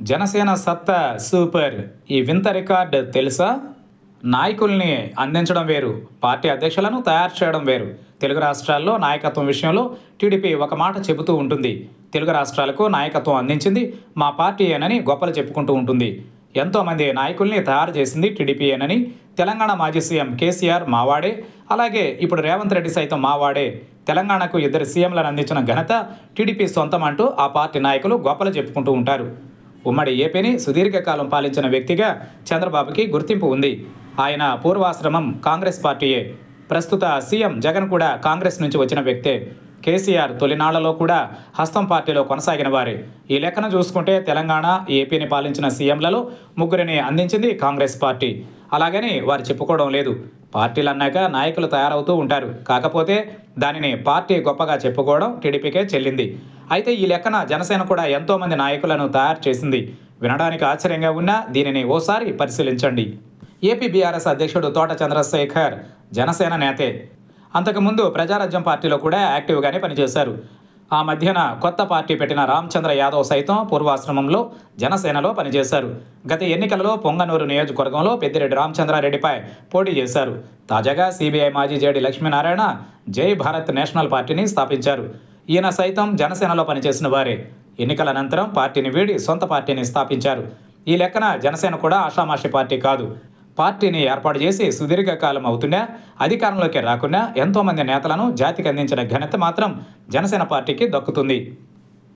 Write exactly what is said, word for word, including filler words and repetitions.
జనసేన సత్తా సూపర్. ఈ వింత రికార్డు తెలుసా? నాయకుల్ని అందించడం వేరు, పార్టీ అధ్యక్షులను తయారు చేయడం వేరు. తెలుగు రాష్ట్రాల్లో నాయకత్వం విషయంలో టీడీపీ ఒక మాట చెబుతూ ఉంటుంది. తెలుగు రాష్ట్రాలకు నాయకత్వం అందించింది మా పార్టీయేనని గొప్పలు చెప్పుకుంటూ ఉంటుంది. ఎంతోమంది నాయకుల్ని తయారు చేసింది టీడీపీయేనని తెలంగాణ మాజీ సీఎం కేసీఆర్ మావాడే, అలాగే ఇప్పుడు రేవంత్ రెడ్డి సైతం మావాడే. తెలంగాణకు ఇద్దరు సీఎంలను అందించిన ఘనత టీడీపీ సొంతం అంటూ ఆ పార్టీ నాయకులు గొప్పలు చెప్పుకుంటూ ఉంటారు. ఉమ్మడి ఏపీని సుదీర్ఘకాలం పాలించిన వ్యక్తిగా చంద్రబాబుకి గుర్తింపు ఉంది. ఆయన పూర్వాశ్రమం కాంగ్రెస్ పార్టీయే. ప్రస్తుత సీఎం జగన్ కూడా కాంగ్రెస్ నుంచి వచ్చిన వ్యక్తే. కేసీఆర్ తొలినాళ్లలో కూడా హస్తం పార్టీలో కొనసాగిన వారే. ఈ లెక్కన చూసుకుంటే తెలంగాణ, ఏపీని పాలించిన సీఎంలలో ముగ్గురిని అందించింది కాంగ్రెస్ పార్టీ. అలాగని వారు చెప్పుకోవడం లేదు. పార్టీలు అన్నాక నాయకులు తయారవుతూ ఉంటారు. కాకపోతే దానిని పార్టీ గొప్పగా చెప్పుకోవడం టీడీపీకే చెల్లింది. అయితే ఈ లెక్కన జనసేన కూడా ఎంతోమంది నాయకులను తయారు చేసింది. వినడానికి ఆశ్చర్యంగా ఉన్నా దీనిని ఓసారి పరిశీలించండి. ఏపీ బీఆర్ఎస్ అధ్యక్షుడు తోట చంద్రశేఖర్ జనసేన నేతే. అంతకుముందు ప్రజారాజ్యం పార్టీలో కూడా యాక్టివ్గానే పనిచేశారు. ఆ మధ్యన కొత్త పార్టీ పెట్టిన రామచంద్ర యాదవ్ సైతం పూర్వాశ్రమంలో జనసేనలో పనిచేశారు. గత ఎన్నికలలో పొంగనూరు నియోజకవర్గంలో పెద్దిరెడ్డి రామచంద్రారెడ్డిపై పోటీ చేశారు. తాజాగా సిబిఐ మాజీ జేడీ లక్ష్మీనారాయణ జై భారత్ నేషనల్ పార్టీని స్థాపించారు. ఈయన సైతం జనసేనలో పనిచేసిన వారే. ఎన్నికల అనంతరం పార్టీని వీడి సొంత పార్టీని స్థాపించారు. ఈ లెక్కన జనసేన కూడా ఆషామాషి పార్టీ కాదు. పార్టీని ఏర్పాటు చేసి సుదీర్ఘకాలం అవుతున్నా అధికారంలోకి రాకున్నా ఎంతోమంది నేతలను జాతికి అందించిన ఘనత మాత్రం జనసేన పార్టీకి దక్కుతుంది.